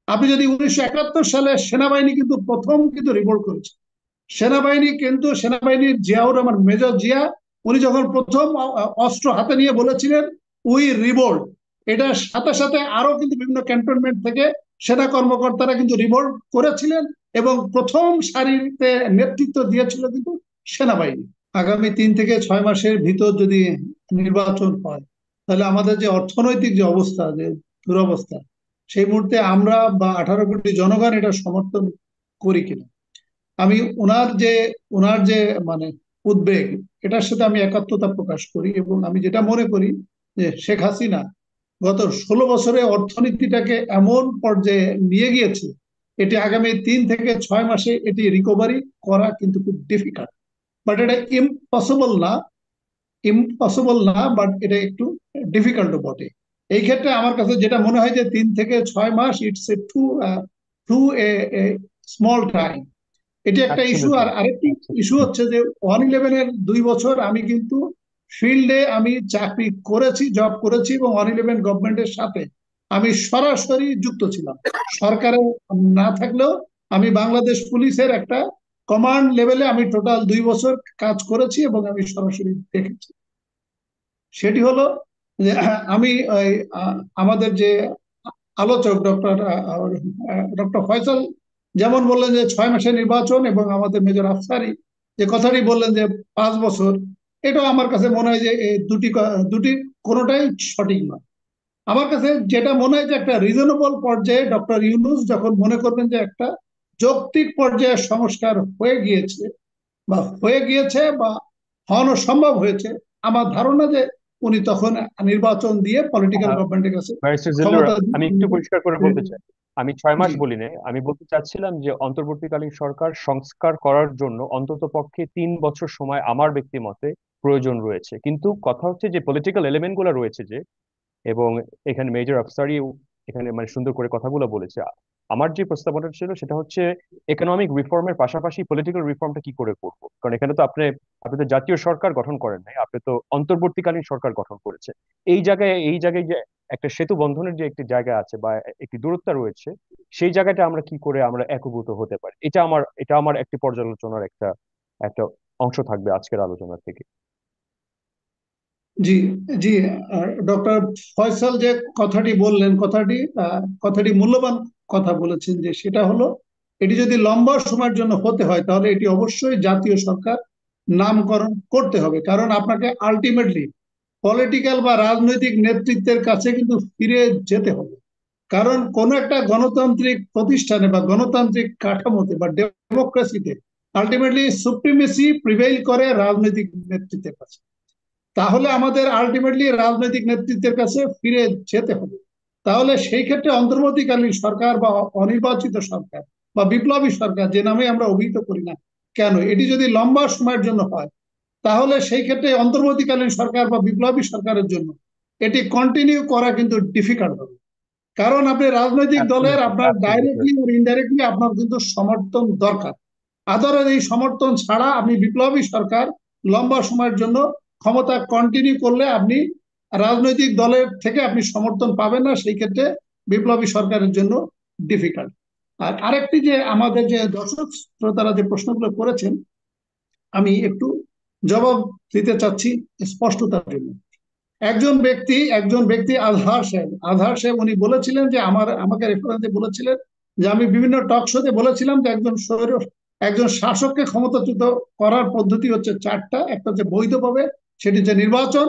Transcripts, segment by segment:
আপনি যদি 1971 সালে সেনাবাহিনী কিন্তু প্রথম কিন্তু রিভোল্ট করেছে। সেনাবাহিনীর জিয়াউর রহমান, মেজর জিয়া, উনি যখন প্রথম অস্ত্র হাতে নিয়ে বলেছিলেন উই রিভোল্ট, এটার সাথে সাথে আরো কিন্তু বিভিন্ন ক্যান্টনমেন্ট থেকে সেনা কর্মকর্তারা কিন্তু রিভোল্ট করেছিলেন এবং প্রথম সারিতে নেতৃত্ব দিয়েছিল কিন্তু সেনাবাহিনী। আগামী 3 থেকে 6 মাসের ভিতর যদি নির্বাচন হয়, তাহলে আমাদের যে অর্থনৈতিক যে অবস্থা, যে দুরবস্থা, সেই মুহূর্তে আমরা বা 18 কোটি জনগণ এটা সমর্থন করি কিনা। আমি ওনার যে মানে উদ্বেগ, এটার সাথে আমি একাত্মতা প্রকাশ করি এবং আমি যেটা মনে করি যে শেখ হাসিনা গত 16 বছরে অর্থনীতিটাকে এমন পর্যায়ে নিয়ে গিয়েছে, এটি আগামী 3 থেকে 6 মাসে এটি রিকভারি করা কিন্তু খুব ডিফিকাল্ট। বাট এটা ইম্পসিবল না, বাট এটা একটু ডিফিকাল্ট বটে। এই ক্ষেত্রে আমার কাছে যেটা মনে হয় যে 3 থেকে 6 মাস it's a too a small time. এটি একটা ইস্যু। অ্যাবসলিউটলি। আর আরেকটি ইস্যু হচ্ছে যে 111-এর 2 বছর আমি কিন্তু ফিল্ডে আমি চাকরি করেছি, জব করেছি এবং 111 গভর্নমেন্টের সাথে আমি সরাসরি যুক্ত ছিলাম। সরকারে না থাকলেও আমি বাংলাদেশ পুলিশের একটা কমান্ড লেভেলে আমি টোটাল 2 বছর কাজ করেছি এবং আমি সরাসরি দেখেছি। সেটি হলো যে আমি আমাদের যে আলোচক ডক্টর ফয়সাল যেমন বললেন যে 6 মাসের নির্বাচন, এবং আমাদের মেজর আফসারি যে কথাটি বললেন যে 5 বছর, এটাও আমার কাছে মনে হয় যে এই দুটি কোনোটাই সঠিক নয়। আমার কাছে যেটা মনে হয় যে একটা রিজনেবল পর্যায়ে ডক্টর ইউনূস যখন মনে করবেন যে একটা যৌক্তিক পর্যায়ে সংস্কার হয়ে গিয়েছে বা হওয়ানো সম্ভব হয়েছে, আমার ধারণা যে উনি তখন নির্বাচন দিয়ে পলিটিক্যাল গভর্নমেন্টের কাছে ব্যারিস্টার জিল্লুর, ক্ষমতা আমি একটু পরিষ্কার করে বলতে চাই। আমি 6 মাস জি বলি নাই, আমি বলতে চাচ্ছিলাম যে অন্তর্বর্তীকালীন সরকার সংস্কার করার জন্য অন্তত পক্ষে 3 বছর সময় আমার ব্যক্তি মতে প্রয়োজন রয়েছে। কিন্তু কথা হচ্ছে যে পলিটিক্যাল এলিমেন্ট গুলো রয়েছে যে, এবং এখানে মেজর আফসারি এখানে মানে সুন্দর করে কথাগুলো বলেছে। আমার যে প্রস্তাবনাটা ছিল সেটা হচ্ছে ইকোনমিক রিফর্মের পাশাপাশি পলিটিক্যাল রিফর্মটা কি করে করব, কারণ এখানে তো আপনি আপনি তো জাতীয় সরকার গঠন করেন নাই, আপনি তো অন্তর্বর্তীকালীন সরকার গঠন করেছে। এই জায়গায় যে একটা সেতু বন্ধনের যে একটি জায়গা আছে বা একটি দূরত্ব রয়েছে, সেই জায়গাটা আমরা কি করে আমরা একীভূত হতে পারি, এটা আমার একটি পর্যালোচনার একটা একটা অংশ থাকবে আজকের আলোচনা থেকে। জি জি ডক্টর ফয়সাল যে কথাটি বললেন, কথাটি মূল্যবান কথা বলেছেন, যে সেটা হলো এটি যদি লম্বা সময়ের জন্য হতে হয় তাহলে এটি অবশ্যই জাতীয় সরকার নামকরণ করতে হবে। কারণ আপনাকে আলটিমেটলি পলিটিক্যাল বা রাজনৈতিক নেতৃত্বের কাছে কিন্তু ফিরে যেতে হবে। কারণ কোন একটা গণতান্ত্রিক প্রতিষ্ঠানে বা গণতান্ত্রিক কাঠামোতে বা ডেমোক্রেসিতে আলটিমেটলি সুপ্রিমেসি প্রিভেইল করে রাজনৈতিক নেতৃত্বের কাছে। তাহলে আমাদের আলটিমেটলি রাজনৈতিক নেতৃত্বের কাছে ফিরে যেতে হবে। তাহলে সেই ক্ষেত্রে অন্তর্বর্তীকালীন সরকার বা অনির্বাচিত সরকার বা বিপ্লবী সরকার, যে নামে আমরা অভিহিত করি না কেন, এটি যদি লম্বা সময়ের জন্য হয়, তাহলে সেই ক্ষেত্রে অন্তর্বর্তীকালীন সরকার বা বিপ্লবী সরকারের জন্য এটি কন্টিনিউ করা কিন্তু ডিফিকাল্ট হবে। কারণ আপনি রাজনৈতিক দলের অ্যাবসলিউটলি, আপনার অ্যাবসলিউটলি। ডাইরেক্টলি আর ইনডাইরেক্টলি আপনার কিন্তু সমর্থন দরকার। আদারওয়াইজ এই সমর্থন ছাড়া আপনি বিপ্লবী সরকার লম্বা সময়ের জন্য ক্ষমতা কন্টিনিউ করলে আপনি রাজনৈতিক দলের থেকে আপনি সমর্থন পাবেন না, সেই ক্ষেত্রে বিপ্লবী সরকারের জন্য ডিফিকাল্ট। আর আরেকটি যে আমাদের যে দর্শক শ্রোতারা যে প্রশ্নগুলো করেছেন, আমি একটু জবাব দিতে চাচ্ছি স্পষ্টতার জন্য। একজন ব্যক্তি আজহার সাহেব উনি বলেছিলেন যে আমাকে রেফারেন্সে বলেছিলেন যে আমি বিভিন্ন টক শোতে বলেছিলাম যে একজন শাসককে ক্ষমতাচ্যুত করার পদ্ধতি হচ্ছে 4টা। একটা হচ্ছে বৈধভাবে, সেটি হচ্ছে নির্বাচন।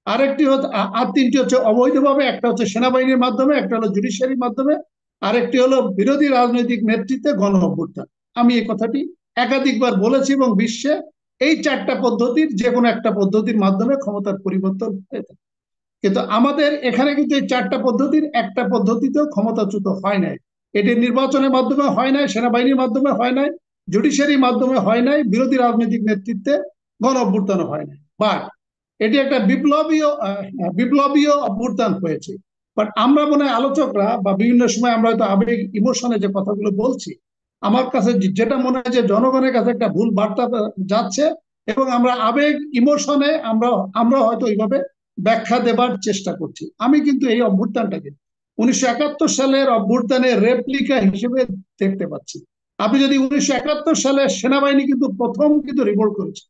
আর 3টি হচ্ছে অবৈধভাবে, একটা হচ্ছে সেনাবাহিনীর মাধ্যমে, একটা হলো জুডিশিয়ারির মাধ্যমে, আরেকটি হলো বিরোধী রাজনৈতিক নেতৃত্বে গণ অভ্যুত্থান। আমি এই কথাটি একাধিকবার বলেছি এবং বিশ্বে এই 4টা পদ্ধতির যে কোনো একটা পদ্ধতির মাধ্যমে ক্ষমতার পরিবর্তন হয়ে থাকে। কিন্তু আমাদের এখানে কিন্তু এই 4টা পদ্ধতির একটা পদ্ধতিতেও ক্ষমতাচ্যুত হয় নাই। এটি নির্বাচনের মাধ্যমে হয় নাই, সেনাবাহিনীর মাধ্যমে হয় নাই, জুডিশিয়ারির মাধ্যমে হয় নাই, বিরোধী রাজনৈতিক নেতৃত্বে গণ অভ্যুত্থান হয় নাই। বাট এটি একটা বিপ্লবীয় অভ্যুত্থান হয়েছে। বাট আমরা মনে হয় আলোচকরা বা বিভিন্ন সময় আমরা হয়তো আবেগ ইমোশনে যে কথাগুলো বলছি, আমার কাছে যেটা মনে হয় যে জনগণের কাছে একটা ভুল বার্তা যাচ্ছে, এবং আমরা আবেগ ইমোশনে আমরা হয়তো ওইভাবে ব্যাখ্যা দেবার চেষ্টা করছি। আমি কিন্তু এই অভ্যুত্থানটাকে 1971 সালের অভ্যুত্থানের রেপ্লিকা হিসেবে দেখতে পাচ্ছি। আপনি যদি 1971 সালে সেনাবাহিনী কিন্তু প্রথম কিন্তু রিভোল্ট করেছে,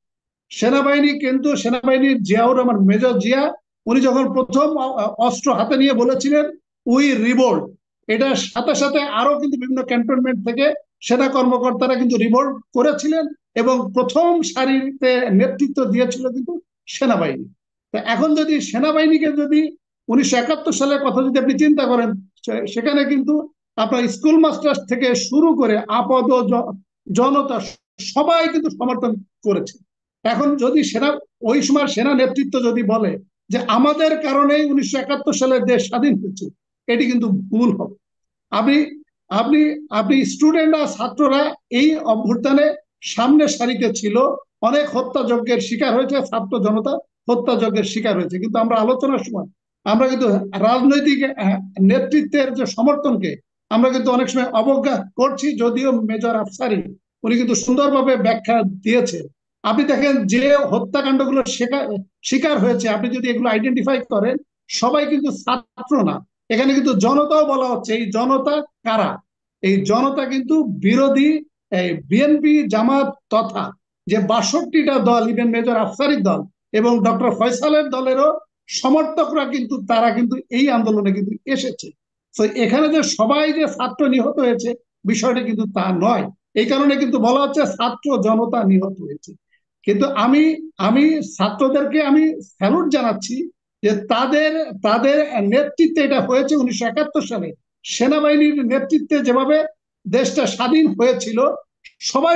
সেনাবাহিনীর জিয়াউর রহমান, মেজর জিয়া, উনি যখন প্রথম অস্ত্র হাতে নিয়ে বলেছিলেন উই রিভোল্ট, এটার সাথে সাথে আরো কিন্তু বিভিন্ন ক্যান্টনমেন্ট থেকে সেনা কর্মকর্তারা কিন্তু রিভোল্ট করেছিলেন এবং প্রথম সারিতে নেতৃত্ব দিয়েছিল কিন্তু সেনাবাহিনী। তো এখন যদি সেনাবাহিনীকে যদি 1971 সালের কথা যদি আপনি চিন্তা করেন, সেখানে কিন্তু আপনার স্কুল মাস্টার থেকে শুরু করে আপদ জনতা সবাই কিন্তু সমর্থন করেছে। এখন যদি ওই সময় সেনা নেতৃত্ব যদি বলে যে আমাদের কারণেই 1971 সালে দেশ স্বাধীন হয়েছে, এটি কিন্তু ভুল হবে। আপনি আপনি আপনি স্টুডেন্টরা, ছাত্ররা এই অভ্যুত্থানে সামনের সারিতে ছিল, অনেক হত্যাযজ্ঞের শিকার হয়েছে, ছাত্র জনতা হত্যাযজ্ঞের শিকার হয়েছে। কিন্তু আমরা আলোচনার সময় আমরা কিন্তু রাজনৈতিক নেতৃত্বের যে সমর্থনকে আমরা কিন্তু অনেক সময় অবজ্ঞা করছি, যদিও মেজর আফসারি উনি কিন্তু সুন্দরভাবে ব্যাখ্যা দিয়েছে। আপনি দেখেন যে হত্যাকাণ্ডগুলো শিকার হয়েছে, আপনি যদি এগুলো আইডেন্টিফাই করেন, সবাই কিন্তু ছাত্র না, এখানে কিন্তু জনতাও বলা হচ্ছে। এই জনতা কারা? এই জনতা কিন্তু বিরোধী বিএনপি, জামাত তথা যে 62টা দল, ইভেন মেজর আফসারির দল এবং ডক্টর ফয়সালের দলেরও সমর্থকরা কিন্তু তারা কিন্তু এই আন্দোলনে কিন্তু এসেছে। তো এখানে যে সবাই যে ছাত্র নিহত হয়েছে, বিষয়টা কিন্তু তা নয়। এই কারণে কিন্তু বলা হচ্ছে ছাত্র জনতা নিহত হয়েছে। কিন্তু আমি আমি ছাত্রদেরকে আমি স্যালুট জানাচ্ছি যে তাদের তাদের নেতৃত্বে এটা হয়েছে 1971 সালে। সেনাবাহিনীর নেতৃত্বে যেভাবে দেশটা স্বাধীন হয়েছিল, সবাই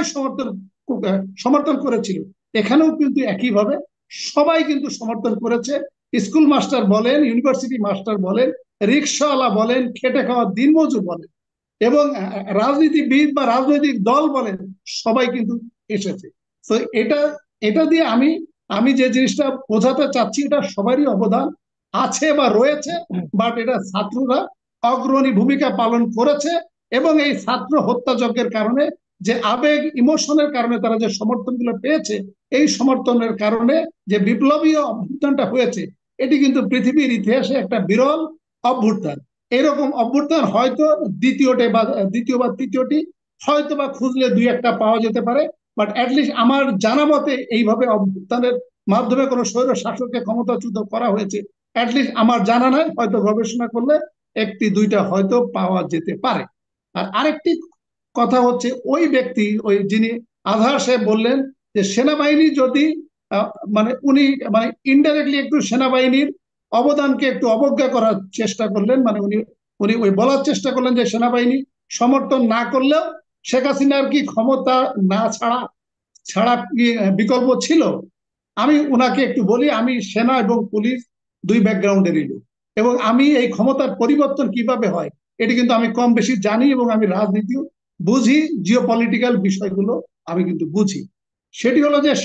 সমর্থন করেছিল, এখানেও কিন্তু একইভাবে সবাই কিন্তু সমর্থন করেছে। স্কুল মাস্টার বলেন, ইউনিভার্সিটি মাস্টার বলেন, রিক্সাওয়ালা বলেন, খেটে খাওয়া দিনমজুর বলেন এবং রাজনীতিবিদ বা রাজনৈতিক দল বলেন, সবাই কিন্তু এসেছে। তো এটা এটা দিয়ে আমি আমি যে জিনিসটা বোঝাতে চাচ্ছি, এটা সবারই অবদান আছে বা রয়েছে, বাট এটা ছাত্ররা অগ্রণী ভূমিকা পালন করেছে এবং এই ছাত্র হত্যাযজ্ঞের কারণে যে আবেগ, ইমোশনের কারণে তারা যে সমর্থনগুলো পেয়েছে, এই সমর্থনের কারণে যে বিপ্লবী অভ্যুত্থানটা হয়েছে, এটি কিন্তু পৃথিবীর ইতিহাসে একটা বিরল অভ্যুত্থান। এরকম অভ্যুত্থান হয়তো দ্বিতীয় বা তৃতীয়টি হয়তো বা খুঁজলে দুই একটা পাওয়া যেতে পারে, বাট অ্যাটলিস্ট আমার জানা মতে এইভাবে অভ্যুত্থানের মাধ্যমে কোনো স্বৈর শাসককে ক্ষমতাচ্যুত করা হয়েছে অ্যাটলিস্ট আমার জানা নাই। হয়তো গবেষণা করলে একটি দুইটা হয়তো পাওয়া যেতে পারে। আর আরেকটি কথা হচ্ছে, ওই ব্যক্তি, ওই যিনি আজহার সাহেব বললেন যে সেনাবাহিনী যদি মানে উনি মানে ইনডাইরেক্টলি একটু সেনাবাহিনীর অবদানকে একটু অবজ্ঞা করার চেষ্টা করলেন। মানে উনি উনি ওই বলার চেষ্টা করলেন যে সেনাবাহিনী সমর্থন না করলেও শেখ হাসিনার কি ক্ষমতা না ছাড়া ছাড়া কি বিকল্প ছিল? আমি উনাকে একটু বলি, আমি সেনা এবং পুলিশ দুই ব্যাকগ্রাউন্ডেরই লোক এবং আমি এই ক্ষমতার পরিবর্তন কিভাবে হয় এটি কিন্তু আমি কম বেশি জানি এবং আমি রাজনীতিও বুঝি, জিওপলিটিক্যাল বিষয়গুলো আমি কিন্তু বুঝি। সেটি হলো যে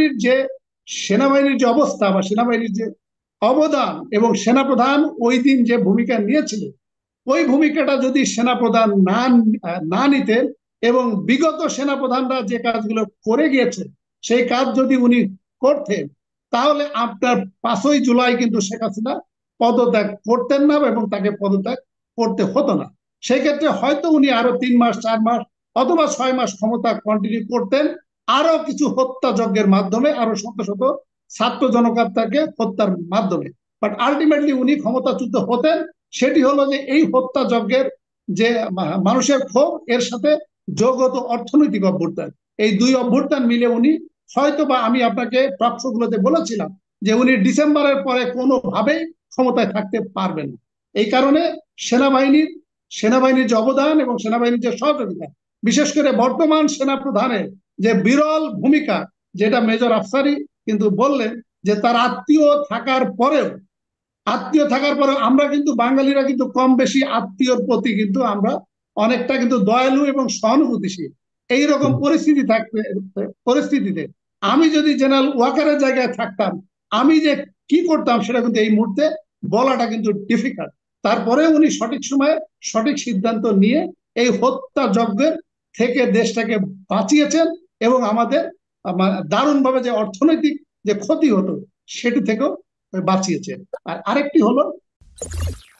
সেনাবাহিনীর যে অবস্থা বা সেনাবাহিনীর যে অবদান এবং সেনাপ্রধান ওই দিন যে ভূমিকা নিয়েছিলেন, ওই ভূমিকাটা যদি সেনাপ্রধান না নিতেন এবং বিগত সেনাপ্রধানরা যে কাজগুলো করে গিয়েছেন সেই কাজ যদি উনি করতেন, তাহলে আপনার 5ই জুলাই কিন্তু শেখ হাসিনা পদত্যাগ করতেন না এবং তাকে পদত্যাগ করতে হতো না। সেই ক্ষেত্রে হয়তো উনি আরো 3 মাস, 4 মাস অথবা 6 মাস ক্ষমতা কন্টিনিউ করতেন, আরো কিছু হত্যাযজ্ঞের মাধ্যমে, আরো শত শত ছাত্র জনতাকে হত্যার মাধ্যমে। বাট আলটিমেটলি উনি ক্ষমতাচ্যুত হতেন। সেটি হলো যে এই হত্যাযজ্ঞের যে মানুষের ক্ষোভ, এর সাথে যোগ হতো অর্থনৈতিক অভ্যুত্থান। এই দুই অভ্যুত্থান মিলে উনি হয়তো বা, আমি আপনাকে প্রাপ্তগুলোতে বলেছিলাম যে উনি ডিসেম্বরের পরে কোনোভাবেই ক্ষমতায় থাকতে পারবেন না। এই কারণে সেনাবাহিনীর সেনাবাহিনীর যে অবদান এবং সেনাবাহিনীর যে সহযোগিতা, বিশেষ করে বর্তমান সেনা প্রধানের যে বিরল ভূমিকা, যেটা মেজর আফসারি কিন্তু বললেন যে তার আত্মীয় থাকার পরেও আমরা কিন্তু বাঙালিরা কিন্তু কম বেশি আত্মীয়র প্রতি কিন্তু আমরা অনেকটা কিন্তু দয়ালু এবং সহানুভূতিশীল। এইরকম পরিস্থিতিতে আমি যদি জেনারেল ওয়াকারের জায়গায় থাকতাম, আমি যে কি করতাম সেটা কিন্তু এই মুহূর্তে বলাটা কিন্তু ডিফিকাল্ট। তারপরে উনি সঠিক সময়ে সঠিক সিদ্ধান্ত নিয়ে এই হত্যাযজ্ঞের থেকে দেশটাকে বাঁচিয়েছেন এবং আমাদের দারুণভাবে যে অর্থনৈতিক যে ক্ষতি হতো সেটি থেকেও বাঁচিয়েছেন। আর আরেকটি হলো